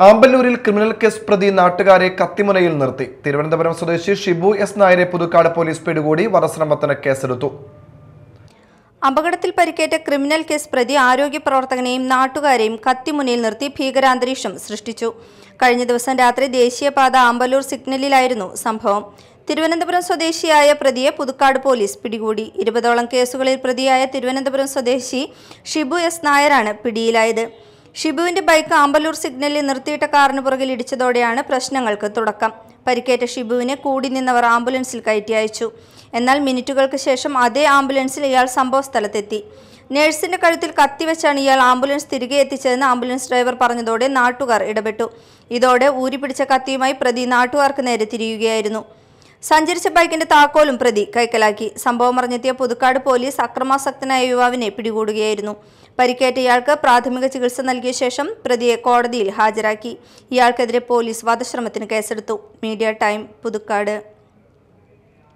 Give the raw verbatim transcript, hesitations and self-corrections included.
ആമ്പല്ലൂരിൽ criminal case പ്രതി നാട്ടുകാരെ കത്തിമുനയിൽ നിർത്തി. തിരുവനന്തപുരം സ്വദേശി ഷിബു എസ് നായരെ പുതുക്കാട് പോലീസ് പിടികൂടി വധശ്രമത്തിന് കേസെടുത്തു. അപകടത്തിൽ പരിക്കേറ്റ ക്രിമിനൽ കേസ് പ്രതി ആരോഗ്യ പ്രവർത്തകനെയും നാട്ടുകാരെയും കത്തിമുനയിൽ നിർത്തി ഭീകരാന്തരീക്ഷം സൃഷ്ടിച്ചു. കഴിഞ്ഞ ദിവസം രാത്രി ദേശീയപാത ആമ്പല്ലൂർ സിഗ്നലിലായിരുന്നു സംഭവം. തിരുവനന്തപുരം സ്വദേശിയായ പ്രതിയെ പുതുക്കാട് പോലീസ് പിടികൂടി. ഇരുപതോളം കേസുകളിൽ പ്രതിയായ തിരുവനന്തപുരം സ്വദേശി ഷിബു എസ് നായരാണ് പിടിയിലായത്. ഷിബുവിന്റെ ബൈക്ക് ആമ്പല്ലൂർ സിഗ്നലിൽ നിർത്തിയിട്ട കാറിന് പുറകിൽ ഇടിച്ചതോടെയാണ് പ്രശ്നങ്ങൾക്ക് തുടക്കം. പരിക്കേറ്റ ഷിബുവിനെ കൂടി നിന്നവർ ആംബുലൻസിൽ കയറ്റി അയച്ചു. എന്നാൽ മിനിറ്റുകൾക്ക് ശേഷം അതേ ആംബുലൻസിൽ ഇയാൾ സംഭവസ്ഥലത്തെത്തി. നഴ്സിന്റെ കഴുത്തിൽ കത്തിവെച്ചാണ് ഇയാൾ ആംബുലൻസ് തിരികെ എത്തിച്ചതെന്ന് ആംബുലൻസ് ഡ്രൈവർ പറഞ്ഞതോടെ നാട്ടുകാർ ഇടപെട്ടു. ഇതോടെ ഊരിപ്പിടിച്ച കത്തിയുമായി പ്രതി നാട്ടുകാർക്ക് നേരെ തിരിയുകയായിരുന്നു. സഞ്ചരിച്ച ബൈക്കിന്റെ താക്കോലും പ്രതി കൈക്കലാക്കി. സംഭവം അറിഞ്ഞെത്തിയ പുതുക്കാട് പോലീസ് അക്രമാസക്തനായ യുവാവിനെ പിടികൂടുകയായിരുന്നു. പരിക്കേറ്റ ഇയാൾക്ക് പ്രാഥമിക ചികിത്സ നൽകിയ ശേഷം പ്രതിയെ കോടതിയിൽ ഹാജരാക്കി. ഇയാൾക്കെതിരെ പോലീസ് വധശ്രമത്തിന് കേസെടുത്തു. Media Time, Puthukkad.